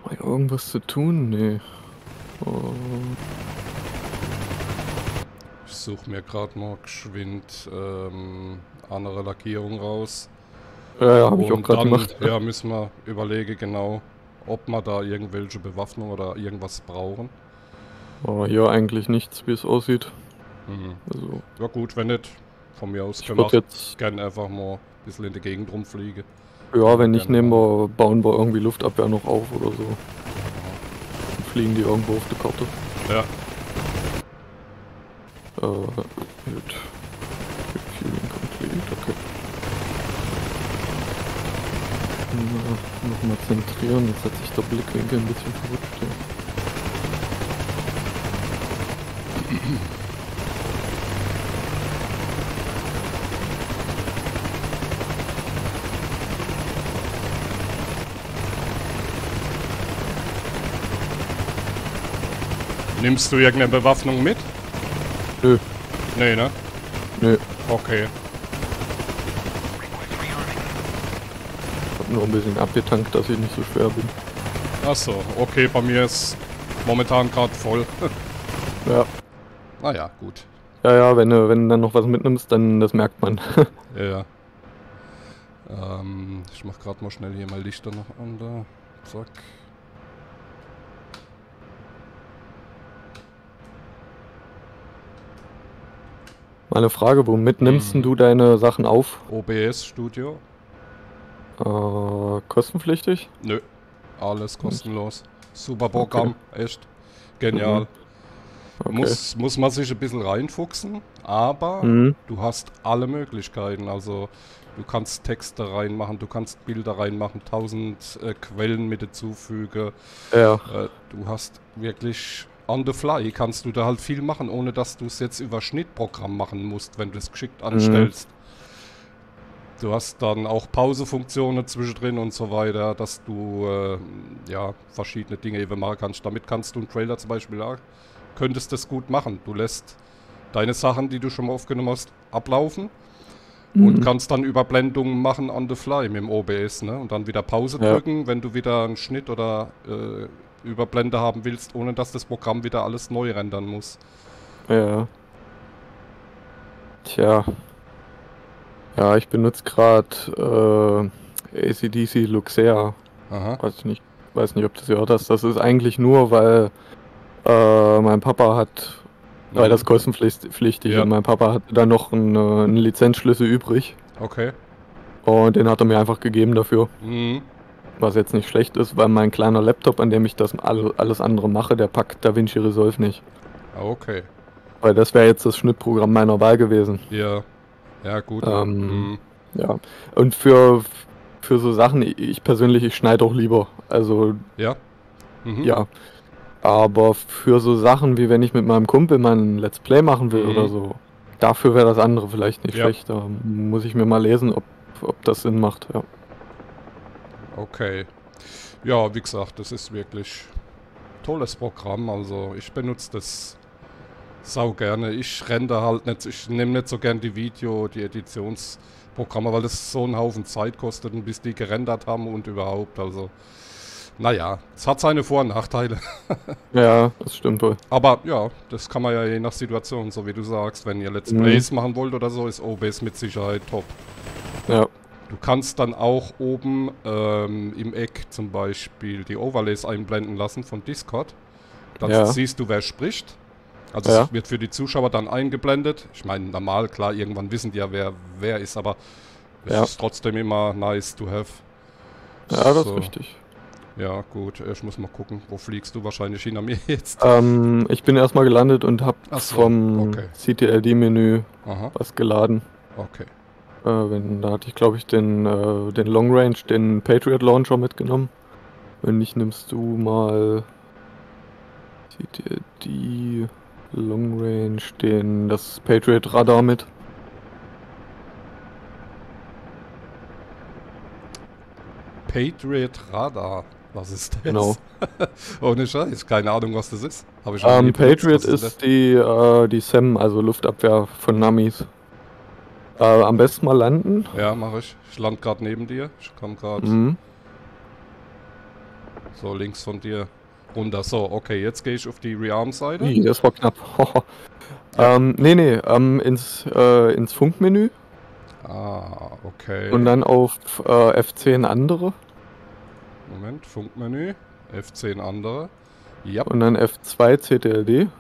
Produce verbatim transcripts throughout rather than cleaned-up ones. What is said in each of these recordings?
Ja, irgendwas zu tun? Nee. Oh. Ich suche mir gerade mal geschwind ähm, andere Lackierung raus. Ja, ja, habe ich auch Und gerade dann gemacht. ja, müssen wir überlegen genau, ob wir da irgendwelche Bewaffnung oder irgendwas brauchen. Aber hier eigentlich nichts, wie es aussieht. Mhm. Also, Ja gut, wenn nicht, von mir aus ich können wir würde jetzt, gerne einfach mal ein bisschen in die Gegend rumfliegen. ja, Können wir wenn nicht, gerne nehmen machen. wir, bauen wir irgendwie Luftabwehr noch auf oder so. Dann fliegen die irgendwo auf der Karte. Ja, Äh, gut. Fueling complete, okay. Nochmal zentrieren, jetzt hat sich der Blickwinkel ein bisschen verrutscht hier. nimmst du irgendeine Bewaffnung mit? Nö, Nee, ne? nö. Okay. Hab nur ein bisschen abgetankt, dass ich nicht so schwer bin. Achso, okay, bei mir ist momentan gerade voll. Ja. Naja, gut. Ja, ja, wenn du, wenn du dann noch was mitnimmst, dann das merkt man. Ja, ja. Ähm, ich mach gerade mal schnell hier mal Lichter noch an da. Zack. Meine Frage, womit nimmst denn Mhm. du deine Sachen auf? O B S Studio? Äh, kostenpflichtig? Nö. Alles kostenlos. Super Okay. Programm, echt. Genial. Mhm. Okay. Muss, muss man sich ein bisschen reinfuchsen, aber Mhm. du hast alle Möglichkeiten. Also du kannst Texte reinmachen, du kannst Bilder reinmachen, tausend äh, Quellen mit dazufügen. Ja. Äh, du hast wirklich on the fly, kannst du da halt viel machen, ohne dass du es jetzt über Schnittprogramm machen musst, wenn du es geschickt anstellst. Du hast dann auch Pausefunktionen zwischendrin und so weiter, dass du äh, ja verschiedene Dinge eben machen kannst. Damit kannst du einen Trailer zum Beispiel, ja, könntest das gut machen. Du lässt deine Sachen, die du schon mal aufgenommen hast, ablaufen Mhm. und kannst dann Überblendungen machen on the fly mit dem O B S, ne? Und dann wieder Pause Ja. drücken, wenn du wieder einen Schnitt oder äh, Überblende haben willst, ohne dass das Programm wieder alles neu rendern muss. Ja. Tja. Ja, ich benutze gerade äh, A C D C Luxea. Aha. Weiß ich nicht, weiß nicht, ob du das gehört hast. Das ist eigentlich nur, weil äh, mein Papa hat, weil Mhm. das kostenpflichtig Ja. und mein Papa hatte da noch einen, äh, einen Lizenzschlüssel übrig Okay. und den hat er mir einfach gegeben dafür. Mhm. Was jetzt nicht schlecht ist, weil mein kleiner Laptop, an dem ich das alle, alles andere mache, der packt DaVinci Resolve nicht. Okay. Weil das wäre jetzt das Schnittprogramm meiner Wahl gewesen. Ja. Ja, gut. Ähm, Mhm. ja. Und für, für so Sachen, ich persönlich, ich schneide auch lieber. Also, Ja. Mhm. ja. Aber für so Sachen, wie wenn ich mit meinem Kumpel mal ein Let's Play machen will Mhm. oder so, dafür wäre das andere vielleicht nicht Ja. schlecht. Da muss ich mir mal lesen, ob, ob das Sinn macht. Ja. Okay. Ja, wie gesagt, das ist wirklich tolles Programm. Also ich benutze das sau gerne. Ich render halt nicht, ich nehme nicht so gern die Video, die Editionsprogramme, weil das so einen Haufen Zeit kostet, und bis die gerendert haben und überhaupt. Also, naja, es hat seine Vor- und Nachteile. Ja, das stimmt wohl. Aber ja, das kann man ja je nach Situation, so wie du sagst, wenn ihr Let's Mhm. Plays machen wollt oder so, ist O B S mit Sicherheit top. Ja. Du kannst dann auch oben ähm, im Eck zum Beispiel die Overlays einblenden lassen von Discord. Dann Ja. siehst du, wer spricht. Also Ja. es wird für die Zuschauer dann eingeblendet. Ich meine, normal, klar, irgendwann wissen die ja, wer wer ist, aber es Ja. ist trotzdem immer nice to have. Ja, das So. ist richtig. Ja, gut, ich muss mal gucken. Wo fliegst du wahrscheinlich hinter mir jetzt? Ähm, ich bin erstmal gelandet und hab Ach so, vom okay. C T L D-Menü Aha, was geladen. okay. Äh, wenn, da hatte ich, glaube ich, den, äh, den Long Range, den Patriot Launcher mitgenommen. Wenn nicht, nimmst du mal C T L D Long Range, den, das Patriot Radar mit. Patriot Radar. Was ist das? Genau. Ohne Scheiß, keine Ahnung, was das ist. Habe ich noch nie Ähm, benutzt. Patriot Was ist ist die, äh, die S A M, also Luftabwehr von Namis. Äh, am besten mal landen. das? Ja, mache ich. Ich lande gerade neben dir. Ich komme gerade. Mhm. So, links von dir runter. So, okay, jetzt gehe ich auf die Rearm-Seite. Ih, das war knapp. Ja. ähm, nee, nee, ähm, ins, äh, ins Funkmenü Ah, okay. und dann auf äh, F zehn andere Moment, Funkmenü. F zehn andere. Ja, und dann F zwei C T L D.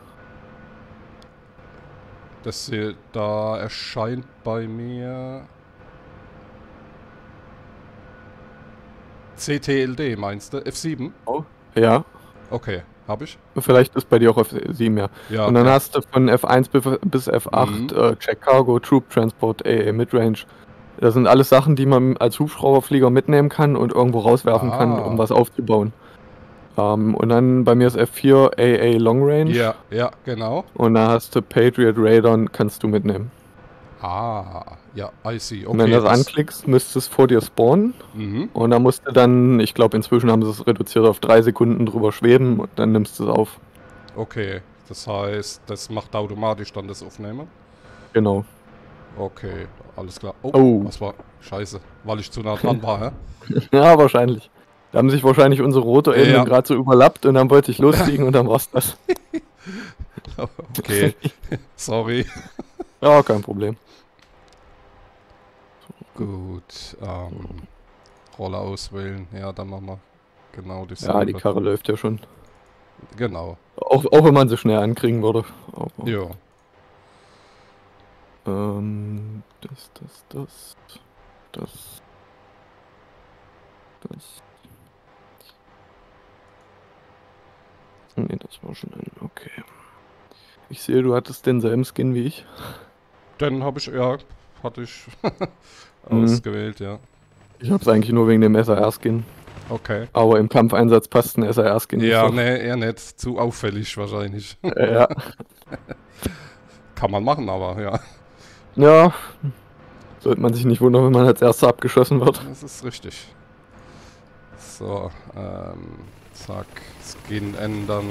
das hier, da erscheint bei mir C T L D, meinst du? F sieben? Ja, Okay, habe ich. vielleicht ist bei dir auch F sieben, ja. Ja, Und dann ja. hast du von F eins bis bis F acht Mhm. äh, Check Cargo, Troop Transport, A A Midrange. Das sind alles Sachen, die man als Hubschrauberflieger mitnehmen kann und irgendwo rauswerfen kann, Ah. um was aufzubauen. Ähm, und dann bei mir ist F vier A A Long Range. Ja, ja, genau. Und da hast du Patriot Radon, kannst du mitnehmen. Ah, ja, I see. Okay, Und wenn du das anklickst, müsste es vor dir spawnen. Mhm. Und dann musst du dann, ich glaube inzwischen haben sie es reduziert auf drei Sekunden drüber schweben und dann nimmst du es auf. Okay, das heißt, das macht automatisch dann das Aufnehmen? Genau. Okay, alles klar. Oh, Oh. was war? Scheiße, weil ich zu nah dran war, hä? Ja, wahrscheinlich. Da haben sich wahrscheinlich unsere Rotorebenen Ja. gerade so überlappt und dann wollte ich losfliegen und dann war's das. Okay, sorry. Ja, kein Problem. Gut, ähm, Rolle auswählen. Ja, dann machen wir genau Ja, dasselbe. die Karre läuft ja schon. Genau, Auch, auch wenn man sie schnell ankriegen würde. Aber, ja. ähm, das, das, das, das, das. Nee, das war schon ein, okay. Ich sehe, du hattest denselben Skin wie ich. Dann habe ich, ja, hatte ich Mhm. ausgewählt, ja. Ich hab's eigentlich nur wegen dem S R R-Skin. Okay. Aber im Kampfeinsatz passt ein S R R-Skin Ja, nicht so. ne, eher nicht. Zu auffällig wahrscheinlich. Äh, Ja, Kann man machen, aber ja. ja. Sollte man sich nicht wundern, wenn man als Erster abgeschossen wird. Das ist richtig. So, ähm, zack, Skin ändern.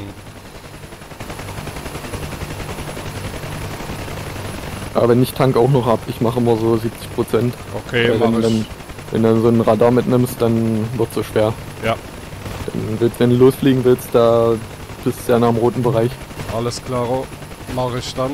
Aber wenn ich Tank auch noch hab, ich mache immer so siebzig Prozent. Okay, Weil mach wenn, dann, ich. wenn du so ein Radar mitnimmst, dann wird's so schwer. Ja, Dann willst, wenn du losfliegen willst, da bist du ja nah im roten Bereich. alles klaro. Mach ich dann.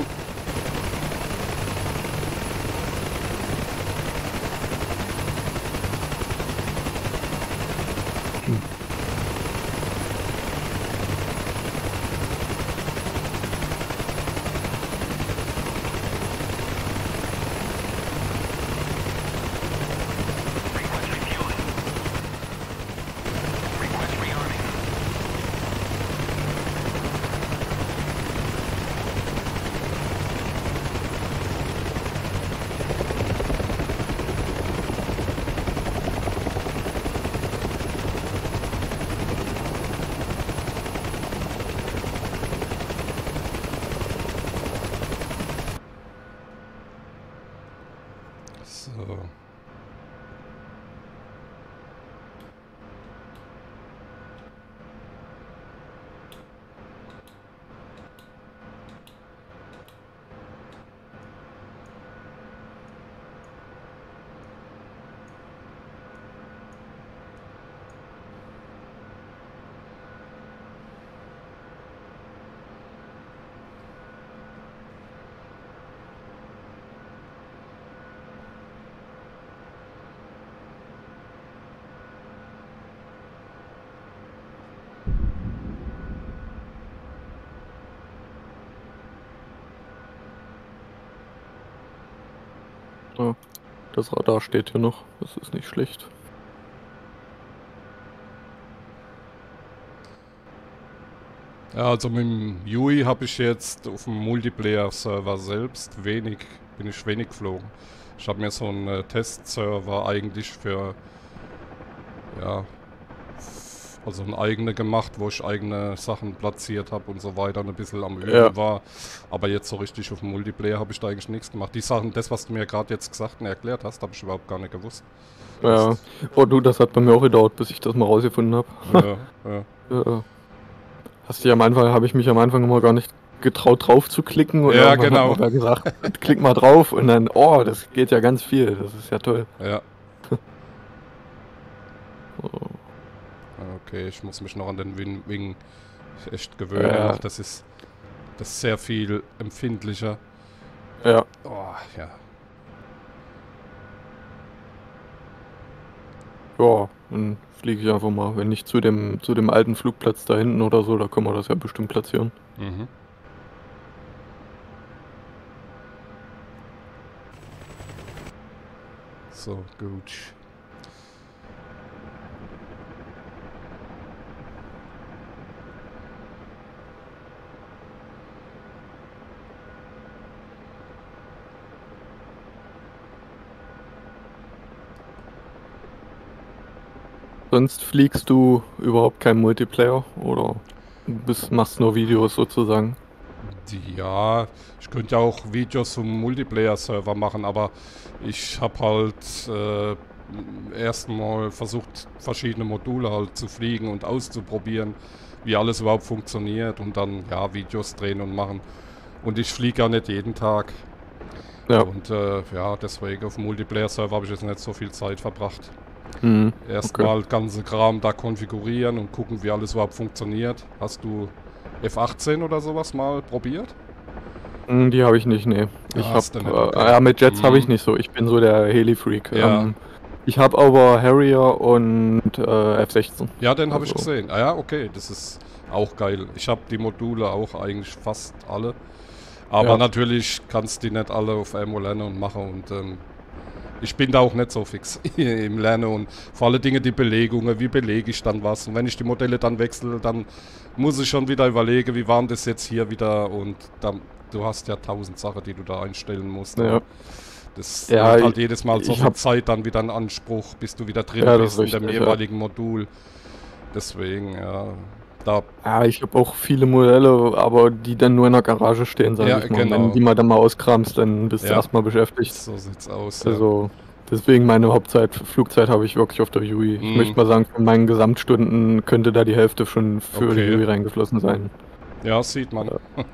So. Ja, das Radar steht hier noch. Das ist nicht schlecht. Ja, also mit dem Yui habe ich jetzt auf dem Multiplayer-Server selbst wenig, bin ich wenig geflogen. Ich habe mir so einen äh, Testserver eigentlich für, ja, f- also einen eigene gemacht, wo ich eigene Sachen platziert habe und so weiter und ein bisschen am Üben Ja. war. Aber jetzt so richtig auf dem Multiplayer habe ich da eigentlich nichts gemacht. Die Sachen, das was du mir gerade jetzt gesagt und erklärt hast, habe ich überhaupt gar nicht gewusst. Ja. Oh du, das hat bei mir auch gedauert, bis ich das mal rausgefunden habe. Ja, ja. Ja. Hast du am Anfang, habe ich mich am Anfang immer gar nicht getraut drauf zu klicken und Ja, irgendwann genau. hat man gesagt, klick mal drauf und dann, oh, das geht ja ganz viel, das ist ja toll. Ja. So. okay, ich muss mich noch an den Wing, Wing echt gewöhnen. Ja. Das ist das ist sehr viel empfindlicher. Ja. Oh, ja. Ja, dann fliege ich einfach mal. Wenn nicht zu dem, zu dem alten Flugplatz da hinten oder so, da können wir das ja bestimmt platzieren. Mhm. So, gut. Sonst fliegst du überhaupt kein Multiplayer oder bist, machst nur Videos sozusagen? Die, ja, ich könnte ja auch Videos zum Multiplayer-Server machen, aber ich habe halt äh, erstmal versucht, verschiedene Module halt zu fliegen und auszuprobieren, wie alles überhaupt funktioniert und dann, ja, Videos drehen und machen. Und ich fliege ja nicht jeden Tag. Ja. Und äh, ja, deswegen auf dem Multiplayer-Server habe ich jetzt nicht so viel Zeit verbracht. Mhm. Erstmal okay. ganze Kram da konfigurieren und gucken, wie alles überhaupt funktioniert. Hast du F achtzehn oder sowas mal probiert? Mm, Die habe ich nicht, nee. Ich hast du hab, nicht, äh, okay. ja, mit Jets Mhm. habe ich nicht so. Ich bin so der Heli-Freak. Ja. Ähm, ich habe aber Harrier und äh, F sechzehn. Ja, den habe ich Also, gesehen. Ah ja, okay, das ist auch geil. Ich habe die Module auch eigentlich fast alle. Aber Ja. natürlich kannst du die nicht alle auf einmal lernen und machen. Und ähm, ich bin da auch nicht so fix im Lernen. Und vor allen Dingen die Belegungen, wie belege ich dann was. Und wenn ich die Modelle dann wechsle, dann muss ich schon wieder überlegen, wie war das jetzt hier wieder. Und dann, du hast ja tausend Sachen, die du da einstellen musst. Ja. Das Ja, nimmt halt ich- jedes Mal so ich viel hab- Zeit dann wieder in Anspruch, bis du wieder drin Ja, das bist ist in dem richtig, ja. jeweiligen Modul. Deswegen, ja, da, Ja, ich habe auch viele Modelle, aber die dann nur in der Garage stehen, sage Ja, ich mal. genau. Wenn die mal dann mal auskramst, dann bist du Ja. erstmal beschäftigt. so sieht's aus. Ja. Also, deswegen meine Hauptzeit, Flugzeit habe ich wirklich auf der U I. Ich Mhm. möchte mal sagen, von meinen Gesamtstunden könnte da die Hälfte schon für Okay. die U I reingeflossen sein. ja, sieht man.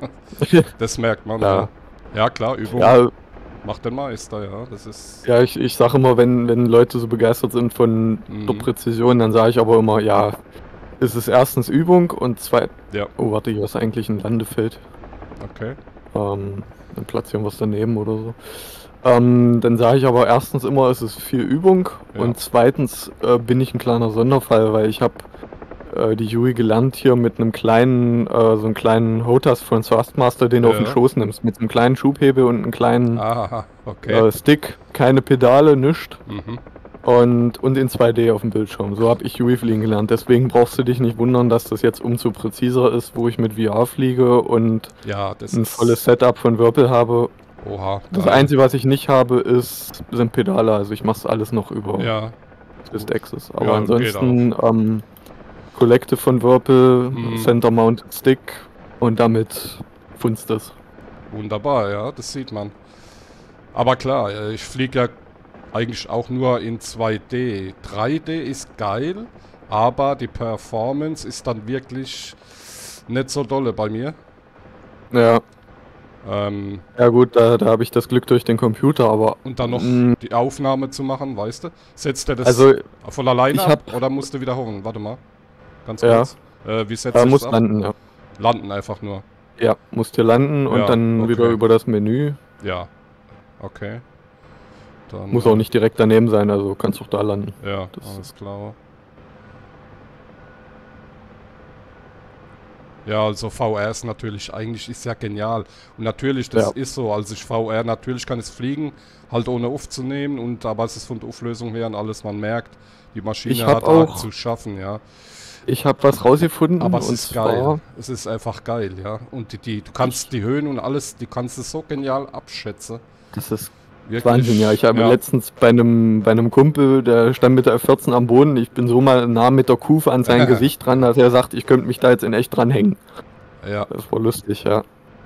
Das merkt man. Ja. Ja, ja klar, Übung Ja, macht den Meister, ja. Das ist. ja, ich, ich sage immer, wenn, wenn Leute so begeistert sind von Mhm. der Präzision, dann sage ich aber immer, ja, es ist erstens Übung und zweitens, Ja, oh warte, hier ist eigentlich ein Landefeld. okay. Ähm, dann platzieren wir es daneben oder so. Ähm, dann sage ich aber erstens immer, es ist viel Übung Ja. und zweitens äh, bin ich ein kleiner Sonderfall, weil ich habe äh, die U I gelernt hier mit einem kleinen, äh, so einem kleinen Hotas von Thrustmaster, den du auf den Ja. Schoß nimmst, mit einem kleinen Schubhebel und einem kleinen Aha, okay. äh, Stick, keine Pedale, nichts. Mhm. Und, und in zwei D auf dem Bildschirm. So habe ich U I fliegen gelernt. Deswegen brauchst du dich nicht wundern, dass das jetzt umso präziser ist, wo ich mit V R fliege und Ja, das ein ist. volles Setup von Whirlpool habe. Oha. Das geil. Einzige, was ich nicht habe, ist, sind Pedale. Also ich mache alles noch über Ja, Twist Axis. Aber Ja, ansonsten ähm, Collective von Whirlpool, Mhm. Center Mounted Stick und damit funzt es. wunderbar, ja, das sieht man. Aber klar, äh, ich fliege ja eigentlich auch nur in zwei D. drei D ist geil, aber die Performance ist dann wirklich nicht so dolle bei mir. Ja, Ähm, ja gut, da, da habe ich das Glück durch den Computer, aber und dann noch Mm. die Aufnahme zu machen, weißt du? Setzt er das also von alleine ich ab hab- oder musst du wiederholen? Warte mal. Ganz Ja. kurz. Äh, wie setzt da du muss das ab? landen, ja. Landen einfach nur. Ja, musst hier landen und Ja, dann okay. wieder über das Menü. Ja. Okay. Dann, Muss äh, auch nicht direkt daneben sein, also kannst auch da landen. Ja, Das- alles klar. Ja, also V R ist natürlich, eigentlich ist ja genial. Und natürlich, das Ja. ist so, also ich V R, natürlich kann es fliegen, halt ohne aufzunehmen, und aber es ist von der Auflösung her und alles, man merkt, die Maschine Ich hab hat halt auch- zu schaffen, ja. Ich habe was rausgefunden Aber es und ist zwar, geil. Es ist einfach geil, ja. Und die, die, du kannst die Höhen und alles, die kannst du so genial abschätzen. das ist Wirklich, Wahnsinn, ja. Ich habe ja. letztens bei einem, bei einem Kumpel, der stand mit der F vierzehn am Boden, ich bin so mal nah mit der Kufe an sein Gesicht dran, dass er sagt, ich könnte mich da jetzt in echt dran hängen. Ja. Das war lustig, ja.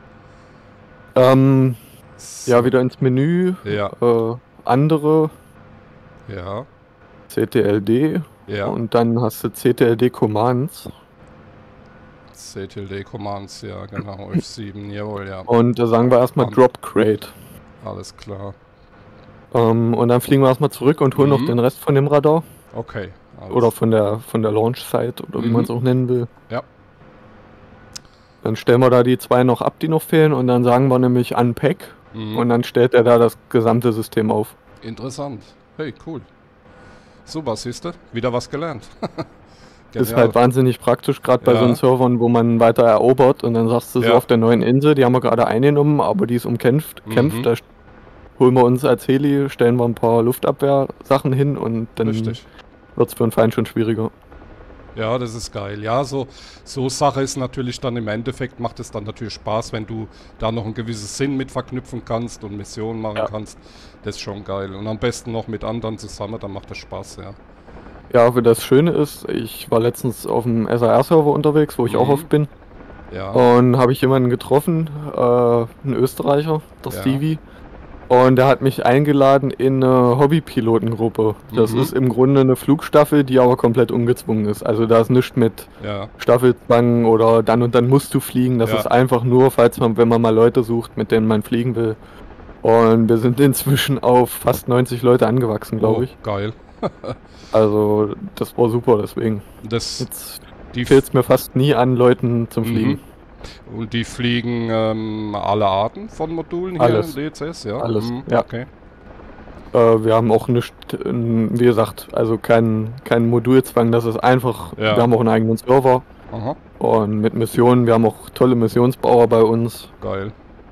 Ähm, ja, wieder ins Menü, Ja, äh, andere, ja, C T L D ja. und dann hast du C T L D Commands C T L D Commands, ja, genau. F sieben, jawohl, ja. und da sagen wir erstmal Und- Drop Crate. Alles klar. Ähm, und dann fliegen wir erstmal zurück und holen Mhm. noch den Rest von dem Radar. Okay, Alles. Oder von der von der Launch-Site oder wie Mhm. man es auch nennen will. Ja. Dann stellen wir da die zwei noch ab, die noch fehlen, und dann sagen wir nämlich Unpack Mhm. und dann stellt er da das gesamte System auf. Interessant. Hey, cool. Super, siehst du? Wieder was gelernt. Ist Genial. halt wahnsinnig praktisch, gerade bei Ja. so Servern, wo man weiter erobert und dann sagst du so Ja. auf der neuen Insel, die haben wir gerade eingenommen, aber die ist umkämpft, Mhm. kämpft, da st- holen wir uns als Heli, stellen wir ein paar Luftabwehrsachen hin und dann Richtig. wird es für einen Feind schon schwieriger. Ja, das ist geil. Ja, so, so Sache ist natürlich dann im Endeffekt, macht es dann natürlich Spaß, wenn du da noch einen gewissen Sinn mit verknüpfen kannst und Missionen machen Ja. kannst. Das ist schon geil. Und am besten noch mit anderen zusammen, dann macht das Spaß, ja. Ja, aber das Schöne ist, ich war letztens auf dem S A R-Server unterwegs, wo ich auch Mhm. oft bin, Ja, und habe ich jemanden getroffen, äh, einen Österreicher, der Ja. Stevie, und der hat mich eingeladen in eine Hobbypilotengruppe. Das Mhm. ist im Grunde eine Flugstaffel, die aber komplett ungezwungen ist. Also da ist nichts mit ja, Staffelzwang oder dann und dann musst du fliegen. Das Ja. ist einfach nur, falls man, wenn man mal Leute sucht, mit denen man fliegen will. Und wir sind inzwischen auf fast neunzig Leute angewachsen, glaube oh, ich. geil. Also das war super, deswegen. Das, Jetzt die, fehlt es mir fast nie an Leuten zum Fliegen. Mhm. Und die fliegen ähm, alle Arten von Modulen hier Alles. in D C S, ja? Alles, Mhm, ja. Okay. Äh, wir haben auch nicht, äh, wie gesagt, also keinen kein Modulzwang, das ist einfach, Ja. wir haben auch einen eigenen Server Aha, und mit Missionen, wir haben auch tolle Missionsbauer bei uns geil.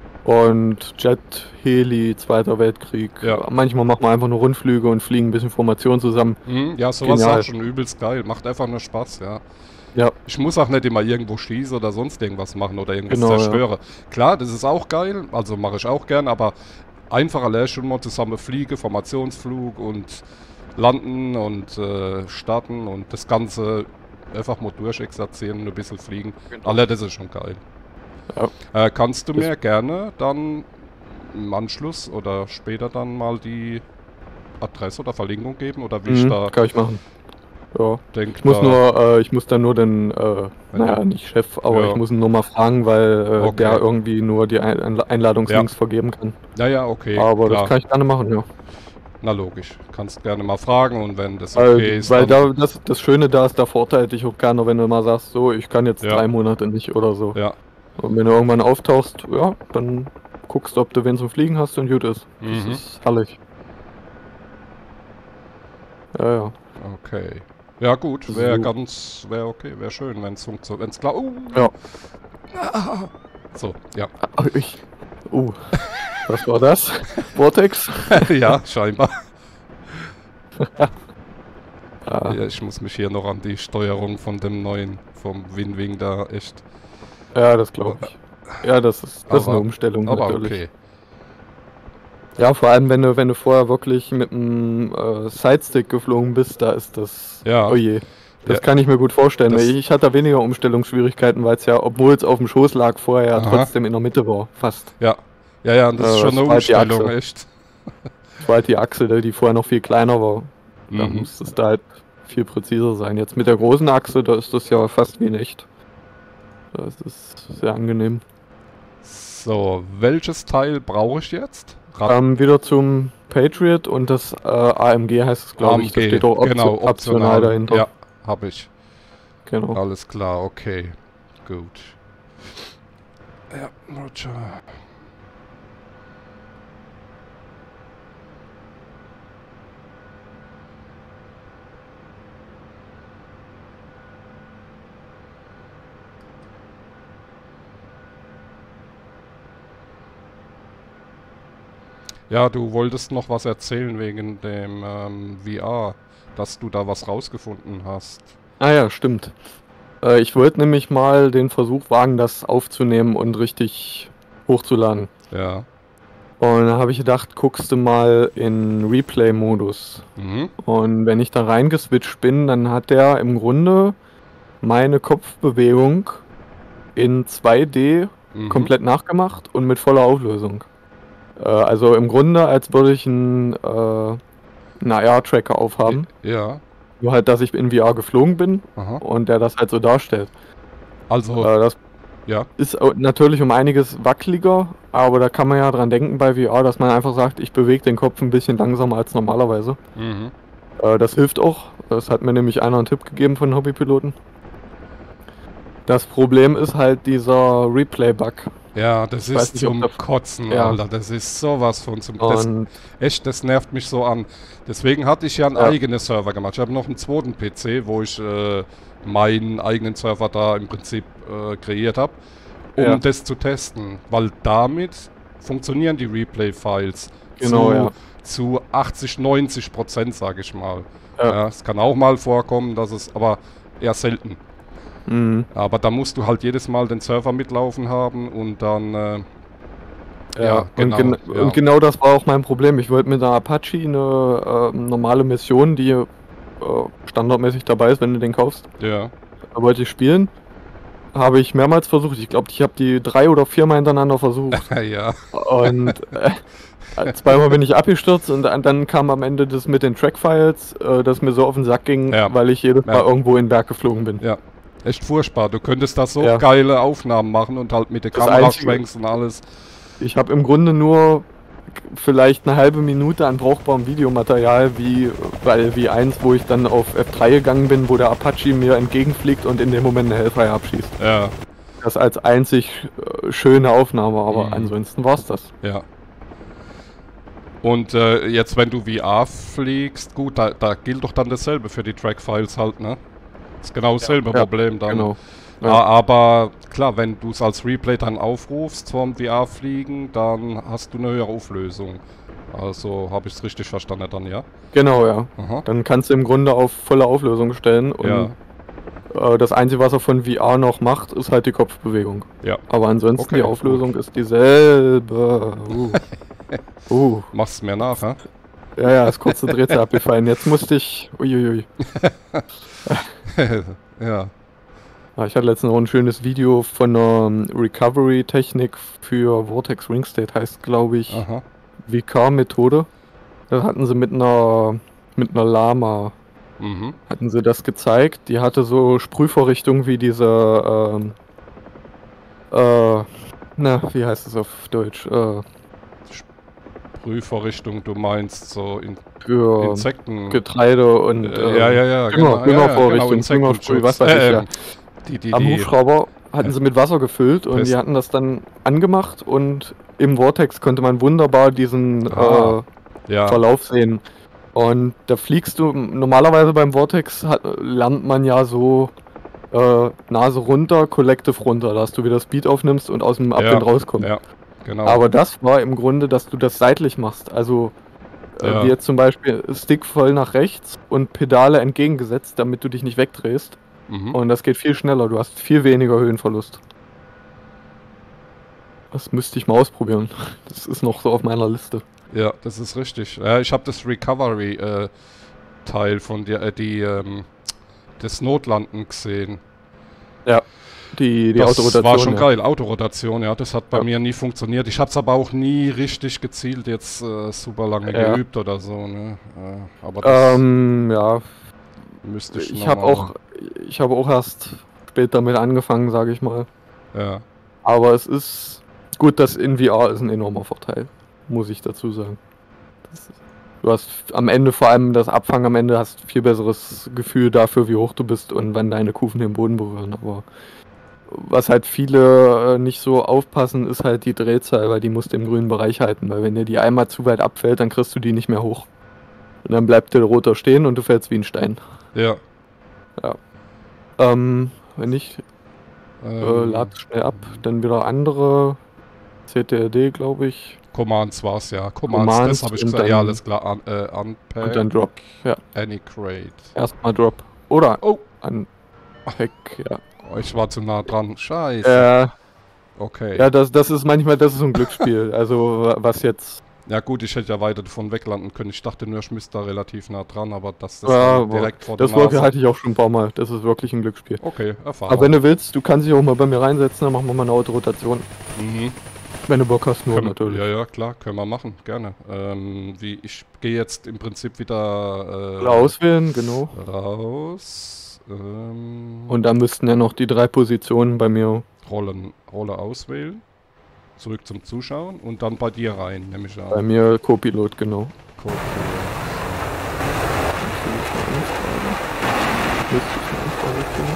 und Jet, Heli, Zweiter Weltkrieg. Ja. Manchmal machen wir einfach nur Rundflüge und fliegen ein bisschen Formation zusammen. Mhm, ja, sowas ist Genial. auch schon übelst geil. Macht einfach nur Spaß, ja. Ja, Ich muss auch nicht immer irgendwo schießen oder sonst irgendwas machen oder irgendwas Genau, ja. zerstören. Klar, das ist auch geil, also mache ich auch gern, aber einfacher allein schon mal zusammen fliegen, Formationsflug und landen und äh, starten und das Ganze einfach mal durchexerzieren und ein bisschen fliegen. Genau. Alle, das ist schon geil. Ja. Äh, kannst du Das- mir gerne dann im Anschluss oder später dann mal die Adresse oder Verlinkung geben oder wie ich mhm, da kann ich machen. Ja. denke? Ich muss nur, äh, ich muss dann nur den, äh, Wenn naja, du- nicht Chef, aber Ja. ich muss ihn nur mal fragen, weil äh, Okay. der irgendwie nur die Ein Einladungslinks vergeben kann. Ja, ja, okay. aber klar. das kann ich gerne machen, ja. Na logisch. Kannst gerne mal fragen und wenn das Weil, okay ist, weil dann, da, das, das Schöne da ist, da verurteilt dich auch keiner, wenn du mal sagst, so, ich kann jetzt Ja. drei Monate nicht oder so. ja. Und wenn du irgendwann auftauchst, ja, dann guckst du, ob du wen zum Fliegen hast und gut ist. Das Mhm. ist herrlich. Ja, ja. Okay. Ja gut, wäre So. ganz, wäre okay, wäre schön, wenn es funktioniert, wenn es klar. Uh, Ja. So, ja. Ah, ich. Uh, was war das? Vortex? ja, scheinbar. Ah, Ja, ich muss mich hier noch an die Steuerung von dem neuen, vom Winwing da echt. ja, das glaube ich. Ja, das ist, das ist Aber- eine Umstellung Aber natürlich. okay. Ja, vor allem, wenn du, wenn du vorher wirklich mit einem äh, Sidestick geflogen bist, da ist das. Ja. Oh je. Das Ja. kann ich mir gut vorstellen. Das- weil ich hatte da weniger Umstellungsschwierigkeiten, weil es ja, obwohl es auf dem Schoß lag, vorher ja Aha. trotzdem in der Mitte war. Fast. Ja. Ja, ja, und das Äh, ist schon das eine war halt die Umstellung, Achse. echt. Das war halt die Achse, die vorher noch viel kleiner war. Da Mhm. muss es da halt viel präziser sein. Jetzt mit der großen Achse, da ist das ja fast wie in echt. Das ist sehr angenehm. So, welches Teil brauche ich jetzt? Rad Ähm, wieder zum Patriot und das äh, A M G heißt es, glaube ich. Das steht auch option genau, optional dahinter. Ja, habe ich. Genau. Alles klar, okay. Gut. Ja, Roger. Ja, du wolltest noch was erzählen wegen dem ähm, V R, dass du da was rausgefunden hast. Ah ja, stimmt. Äh, ich wollte nämlich mal den Versuch wagen, das aufzunehmen und richtig hochzuladen. Ja. Und da habe ich gedacht, guckst du mal in Replay-Modus. Mhm. Und wenn ich da reingeswitcht bin, dann hat der im Grunde meine Kopfbewegung in zwei D Mhm. komplett nachgemacht und mit voller Auflösung. Äh, also im Grunde, als würde ich einen, äh, einen A R-Tracker aufhaben. Ja. Nur halt, dass ich in V R geflogen bin Aha. und der das halt so darstellt. Also, Äh, das ja. ist au- natürlich um einiges wackeliger, aber da kann man ja dran denken bei V R, dass man einfach sagt, ich bewege den Kopf ein bisschen langsamer als normalerweise. Mhm. Äh, das hilft auch. Das hat mir nämlich einer einen Tipp gegeben von Hobbypiloten. Das Problem ist halt dieser Replay-Bug. Ja, das Ich weiß ist nicht, ob zum da- Kotzen, Ja. Alter. Das ist sowas von zum... Das, Und echt, das nervt mich so an. Deswegen hatte ich ja einen Ja. eigenen Server gemacht. Ich habe noch einen zweiten P C, wo ich äh, meinen eigenen Server da im Prinzip äh, kreiert habe, um Ja. das zu testen. Weil damit funktionieren die Replay-Files Genau, zu, ja. zu achtzig, neunzig Prozent, sage ich mal. Ja. Ja, es kann auch mal vorkommen, dass es... aber eher selten. mhm. Aber da musst du halt jedes Mal den Server mitlaufen haben und dann... Äh, Ja, Ja, und, genau, gen ja. und genau das war auch mein Problem. Ich wollte mit der Apache eine äh, normale Mission, die äh, standardmäßig dabei ist, wenn du den kaufst, ja. da wollte ich spielen. Habe ich mehrmals versucht. Ich glaube, ich habe die drei oder viermal hintereinander versucht. ja. Und äh, zweimal bin ich abgestürzt und dann, dann kam am Ende das mit den Trackfiles, äh, das mir so auf den Sack ging, Ja. weil ich jedes Mal Ja. irgendwo in den Berg geflogen bin. Ja. Echt furchtbar. Du könntest da so Ja. geile Aufnahmen machen und halt mit der Das Kamera Einzige- schwenkst und alles. Ich habe im Grunde nur vielleicht eine halbe Minute an brauchbarem Videomaterial wie bei V eins, wo ich dann auf F drei gegangen bin, wo der Apache mir entgegenfliegt und in dem Moment eine Hellfire abschießt. Ja, Das als einzig äh, schöne Aufnahme, aber Mhm. ansonsten war's das. ja. Und äh, jetzt, wenn du V R fliegst, gut, da, da gilt doch dann dasselbe für die Trackfiles halt, ne? Ist genau dasselbe Ja, Problem dann. Genau. Ja. Ja. Aber klar, wenn du es als Replay dann aufrufst vom V R-Fliegen, dann hast du eine höhere Auflösung. Also habe ich es richtig verstanden dann, ja? Genau, ja. Aha. Dann kannst du im Grunde auf volle Auflösung stellen und Ja. äh, das Einzige, was er von V R noch macht, ist halt die Kopfbewegung. Ja. Aber ansonsten Okay, die Auflösung ist dieselbe. Uh. uh. Mach's mir nach, hä? Ja, ja, das kurze Drehzahl abgefallen. Jetzt musste ich. Uiuiui. ja. Ja, ich hatte letztens noch ein schönes Video von einer ähm, Recovery-Technik für Vortex Ring State, heißt glaube ich Aha. V K-Methode. Da hatten sie mit einer mit einer Lama Mhm. hatten sie das gezeigt. Die hatte so Sprühvorrichtungen wie diese ähm, äh, na, wie heißt es auf Deutsch? Äh, Prüfvorrichtung, du meinst so in für Insekten. Getreide und Äh, ja, ja, ja, Dünger, genau, Düngervorrichtung, Insektenschutz. Düngersprüh, was weiß ich, Äh, ja. ähm, Die, die, Am die, Hubschrauber hatten Ja. sie mit Wasser gefüllt und Pest. die hatten das dann angemacht und im Vortex konnte man wunderbar diesen Ah, äh, ja, Verlauf sehen. Und da fliegst du, normalerweise beim Vortex hat, lernt man ja so äh, Nase runter, Collective runter, dass du wieder Speed aufnimmst und aus dem Abwind rauskommst. ja, genau. Aber das war im Grunde, dass du das seitlich machst. Also äh, Ja. wie jetzt zum Beispiel Stick voll nach rechts und Pedale entgegengesetzt, damit du dich nicht wegdrehst. mhm. Und das geht viel schneller, du hast viel weniger Höhenverlust. Das müsste ich mal ausprobieren. Das ist noch so auf meiner Liste. Ja, das ist richtig. Ja, ich habe das Recovery-Teil von dir, äh, die, ähm, das Notlanden gesehen. Die, die das Autorotation. war schon ja. geil, Autorotation, ja, das hat bei Ja. mir nie funktioniert. Ich habe es aber auch nie richtig gezielt, jetzt äh, super lange Ja. geübt oder so, ne? Äh, aber das Ähm, ja, müsste ich ich noch habe mal- auch, ich habe auch erst spät damit angefangen, sage ich mal. Ja, Aber es ist gut, das in V R ist ein enormer Vorteil, muss ich dazu sagen. Das, du hast am Ende vor allem das Abfangen am Ende hast viel besseres Gefühl dafür, wie hoch du bist und wann deine Kufen den Boden berühren. Aber was halt viele äh, nicht so aufpassen, ist halt die Drehzahl, weil die musst du im grünen Bereich halten, weil wenn dir die einmal zu weit abfällt, dann kriegst du die nicht mehr hoch. Und dann bleibt der Rotor stehen und du fällst wie ein Stein. ja. Ähm, wenn nicht, äh, Ähm, lad schnell ab, dann wieder andere C T R D, glaube ich, Commands war's, ja. Commands, Commands das habe ich und gesagt. Ja, dann- alles klar. Un, äh, unpack, und dann Drop. Ja, any crate. erstmal Drop. Oder Oh. an Pack, ja. Oh, ich war zu nah dran. Scheiße. Äh, Okay. ja, das, das ist manchmal, das ist so ein Glücksspiel. Also, wa- was jetzt. Ja gut, ich hätte ja weiter davon weglanden können. Ich dachte nur, ich müsste da relativ nah dran, aber das, das Ja, war aber direkt vor der Das Worte Nase. hatte ich auch schon ein paar Mal. Das ist wirklich ein Glücksspiel. Okay, erfahren. Aber wenn du willst, du kannst dich auch mal bei mir reinsetzen, dann machen wir mal eine Autorotation. mhm. Wenn du Bock hast, nur Können- natürlich. Ja, ja, klar, können wir machen, gerne. Ähm, wie, ich gehe jetzt im Prinzip wieder äh, Auswählen, genau. raus. Ähm, Und dann müssten ja noch die drei Positionen bei mir. Rollen, Rolle auswählen. Zurück zum Zuschauen und dann bei dir rein, nehme ich Bei an. mir Co-Pilot, genau. Cool. müsste ich eine Anfrage kriegen.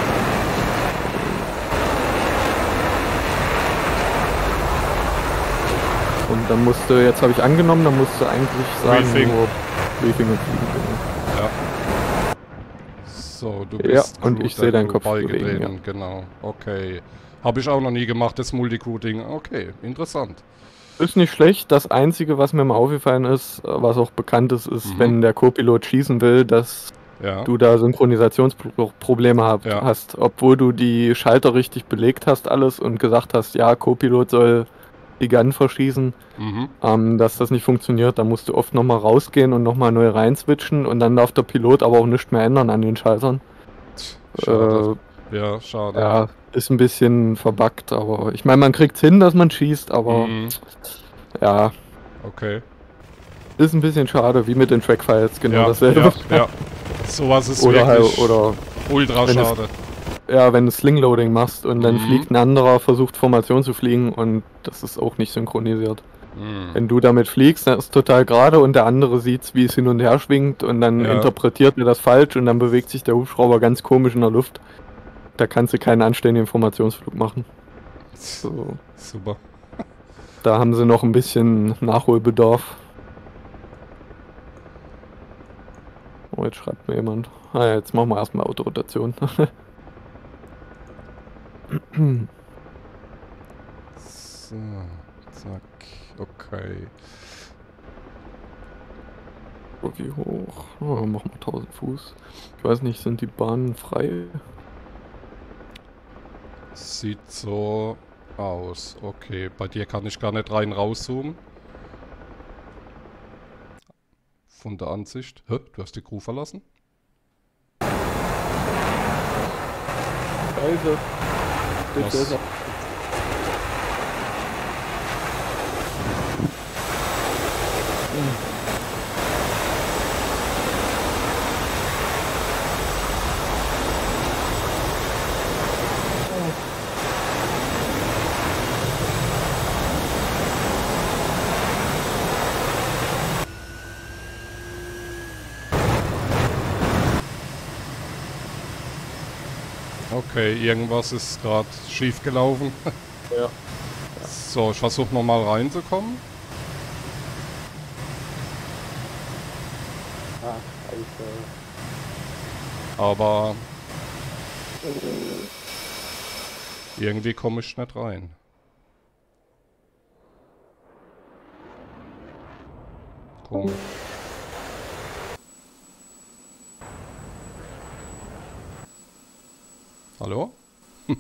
Und dann musste, jetzt habe ich angenommen, dann musste eigentlich sagen, Briefing. nur Briefing und Fliegen. Genau. Ja. So, du Ja, bist und ich sehe deinen Kopf beigetreten, bewegen, genau. Okay. Habe ich auch noch nie gemacht, das Multicrew-Ding. Okay, interessant. Ist nicht schlecht. Das Einzige, was mir mal aufgefallen ist, was auch bekannt ist, ist, Mhm. wenn der Co-Pilot schießen will, dass Ja. du da Synchronisationsprobleme hab, Ja. hast, obwohl du die Schalter richtig belegt hast alles und gesagt hast, ja, Co-Pilot soll die Gun verschießen, Mhm. ähm, dass das nicht funktioniert. Da musst du oft nochmal rausgehen und nochmal neu reinswitchen und dann darf der Pilot aber auch nichts mehr ändern an den Schaltern. Schade. Äh, Ja, schade. ja, ist ein bisschen verbuggt, aber ich meine, man kriegt hin, dass man schießt, aber Mhm. ja, Okay. ist ein bisschen schade, wie mit den Trackfiles, genau Ja, dasselbe. ja, ja. Sowas ist Oder halt, wirklich oder ultra wenn es- schade. ja, wenn du Slingloading machst und dann Mhm. fliegt ein anderer, versucht Formation zu fliegen und das ist auch nicht synchronisiert. Mhm. Wenn du damit fliegst, dann ist es total gerade und der andere sieht, wie es hin und her schwingt und dann Ja. interpretiert er das falsch und dann bewegt sich der Hubschrauber ganz komisch in der Luft. Da kannst du keinen anständigen Formationsflug machen. So, Super. da haben sie noch ein bisschen Nachholbedarf. Oh, jetzt schreibt mir jemand. Ah ja, jetzt machen wir erstmal Autorotation. So, zack. Okay. So, wie hoch? Oh, machen wir tausend Fuß. Ich weiß nicht, sind die Bahnen frei? Sieht so aus. Okay, bei dir kann ich gar nicht rein rauszoomen. Von der Ansicht. Hä? Du hast die Crew verlassen? Scheiße. Was? Okay, irgendwas ist gerade schief gelaufen. Ja. So, ich versuche nochmal reinzukommen. Ah, Scheiße. Aber irgendwie komme ich nicht rein. Komisch. Hallo? Hm.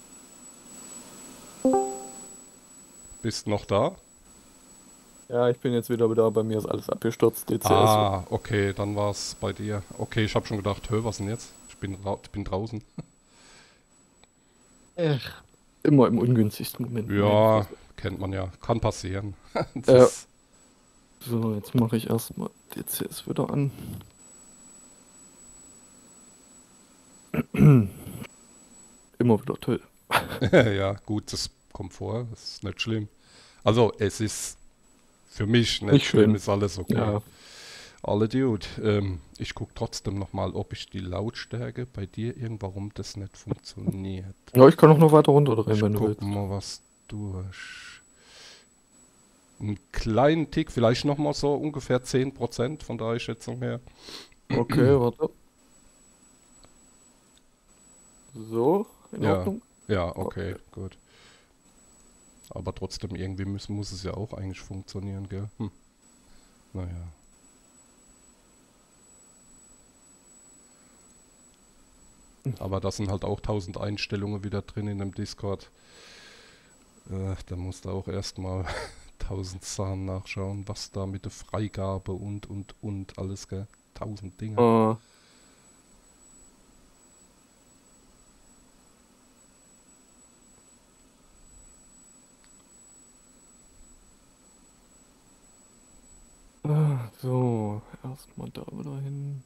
Bist noch da? Ja, ich bin jetzt wieder da. Bei mir ist alles abgestürzt. D C S. Ah, okay, dann war es bei dir. Okay, ich habe schon gedacht, hör, was denn jetzt? Ich bin, ra ich bin draußen. Ach, immer im ungünstigsten Moment. Ja, kennt man ja. Kann passieren. Das Ja. ist- So, jetzt mache ich erstmal D C S wieder an. Immer wieder toll. Ja, gut, das kommt vor. Das ist nicht schlimm. Also, es ist für mich nicht, Nicht schlimm, schlimm. ist alles okay. Ja. Alle Dude. Ähm, ich gucke trotzdem nochmal, ob ich die Lautstärke bei dir irgend, warum das nicht funktioniert. Ja, ich kann auch noch weiter runterdrehen, Ich wenn du guck willst. mal was durch. Einen kleinen Tick, vielleicht nochmal so ungefähr zehn Prozent von der Einschätzung her. Okay, warte. So, in Ja. Ordnung. Ja, okay, gut. Aber trotzdem, irgendwie muss, muss es ja auch eigentlich funktionieren, gell? Hm. Naja. Aber da sind halt auch tausend Einstellungen wieder drin in dem Discord. Äh, da musst du auch erstmal tausend Sachen nachschauen, was da mit der Freigabe und, und, und alles, gell? Tausend Dinge. Äh, ah, so, erstmal da wieder hin.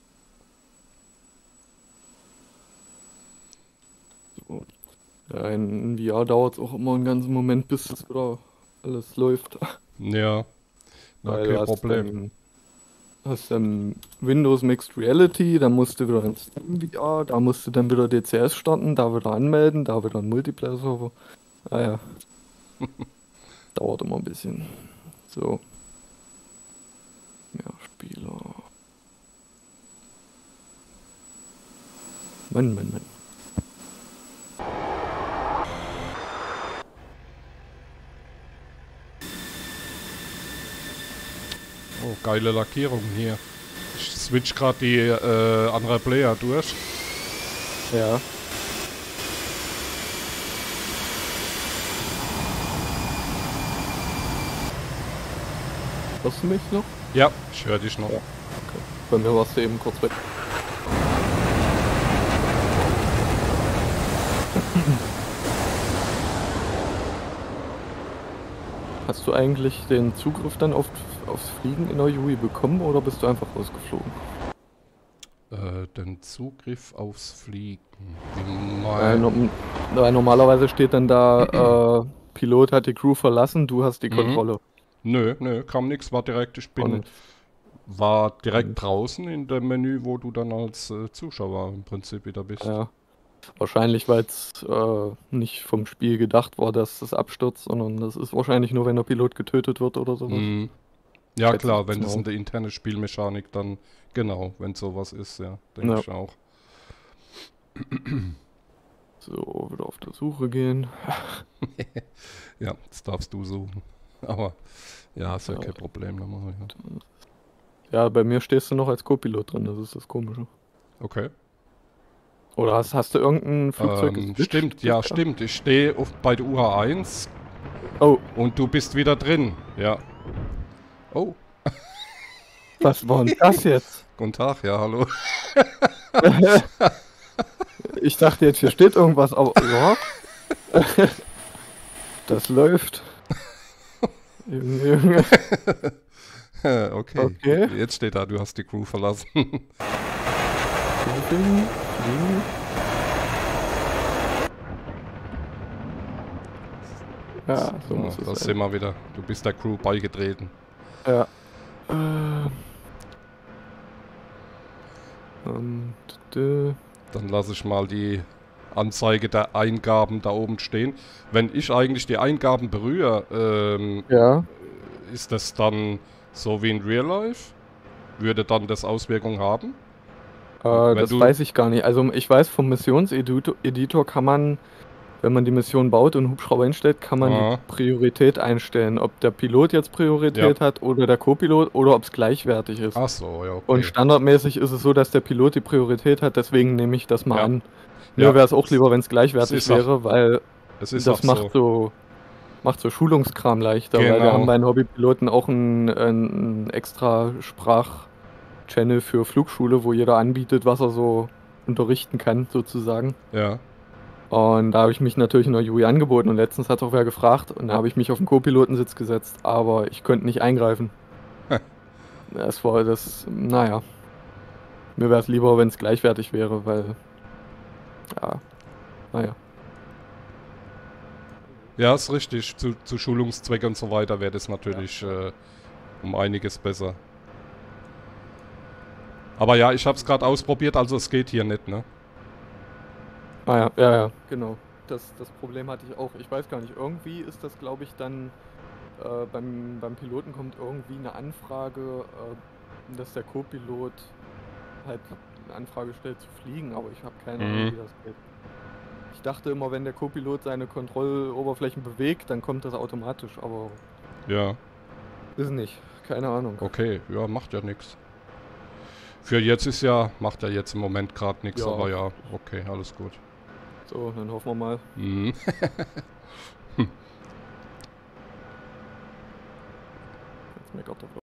So. Ja, in V R dauert es auch immer einen ganzen Moment, bis es wieder alles läuft. Ja, na, Weil du kein hast Problem. dann hast dann Windows Mixed Reality, dann musst du wieder ins Steam V R, da musst du dann wieder D C S starten, da wieder anmelden, da wieder ein Multiplayer-Server. Ah ja. Dauert immer ein bisschen. So. Ja, Spieler. Mann, Mann, Mann. Oh, geile Lackierung hier. Ich switch gerade die äh, andere Player durch. Ja. Hörst du mich noch? Ja, ich höre dich noch. Ja. Okay. Bei mir warst du eben kurz weg. Hast du eigentlich den Zugriff dann auf, aufs Fliegen in der U I bekommen oder bist du einfach rausgeflogen? Äh, den Zugriff aufs Fliegen. Wie Weil, mein... no weil normalerweise steht dann da, äh, Pilot hat die Crew verlassen, du hast die Mhm. Kontrolle. Nö, nö, kam nix, war direkt, ich Auch bin, nicht. war direkt Mhm. draußen in dem Menü, wo du dann als äh, Zuschauer im Prinzip wieder bist. Ja. Wahrscheinlich, weil es äh, nicht vom Spiel gedacht war, dass das abstürzt, sondern das ist wahrscheinlich nur, wenn der Pilot getötet wird oder sowas. Mhm. Ja Schätze klar, ich wenn jetzt das mal. in der internen Spielmechanik dann, genau, wenn sowas ist, ja, denke Ja. ich auch. So, wieder auf der Suche gehen. Ja, das darfst du suchen. Aber ja, ist ja Ja. kein Problem. Dann machen wir, ja. Ja, bei mir stehst du noch als Co-Pilot drin, das ist das Komische. Okay. Oder hast, hast du irgendein Flugzeug Ähm, geswitcht stimmt, ja, bisher? stimmt. Ich stehe auf- bei der U H eins Oh, und du bist wieder drin. Ja. Oh, was war denn das jetzt? guten Tag, ja, hallo. Ich dachte jetzt, hier steht irgendwas, aber ja. Das läuft. Junge, Junge. Okay. Okay. Jetzt steht da, du hast die Crew verlassen. Fliegen, fliegen. Ja, so muss Ja, es das sein. sehen wir wieder. Du bist der Crew beigetreten. Ja. Äh, ähm, d- Dann lasse ich mal die Anzeige der Eingaben da oben stehen. Wenn ich eigentlich die Eingaben berühre, ähm, ja, ist das dann so wie in Real Life? Würde dann das Auswirkungen haben? äh, Wenn das du- weiß ich gar nicht. Also ich weiß, vom Missionseditor Editor kann man, wenn man die Mission baut und Hubschrauber hinstellt, kann man Ah. die Priorität einstellen. Ob der Pilot jetzt Priorität hat oder der Co-Pilot oder ob es gleichwertig ist. Ach so, ja, okay. Und standardmäßig ist es so, dass der Pilot die Priorität hat, deswegen nehme ich das mal Ja. an. Mir Ja. wäre es auch lieber, wenn es gleichwertig Es ist auch- wäre, weil Es ist das auch macht so. so macht so Schulungskram leichter, weil wir Genau. haben bei den Hobbypiloten auch einen, einen extra Sprachchannel für Flugschule, wo jeder anbietet, was er so unterrichten kann, sozusagen. Ja. Und da habe ich mich natürlich in der U I angeboten und letztens hat auch wer gefragt und da habe ich mich auf den Co-Pilotensitz gesetzt, aber ich konnte nicht eingreifen. Das war das, naja. Mir wäre es lieber, wenn es gleichwertig wäre, weil, ja, naja. Ja, ist richtig. Zu, zu Schulungszwecken und so weiter wäre das natürlich äh, um einiges besser. Aber ja, ich habe es gerade ausprobiert, also es geht hier nicht, ne? Ah ja, ja, ja, genau. Das, das Problem hatte ich auch. Ich weiß gar nicht, irgendwie ist das, glaube ich, dann äh, beim, beim Piloten kommt irgendwie eine Anfrage, äh, dass der Co-Pilot halt eine Anfrage stellt zu fliegen, aber ich habe keine Ahnung, Mhm. wie das geht. Ich dachte immer, wenn der Co-Pilot seine Kontrolloberflächen bewegt, dann kommt das automatisch, aber Ja, ist nicht. Keine Ahnung. okay. Ja, macht ja nichts. Für jetzt ist ja, macht ja jetzt im Moment gerade nichts, Ja. aber ja, okay, alles gut. So, dann hoffen wir mal. Mhm. Jetzt meckert er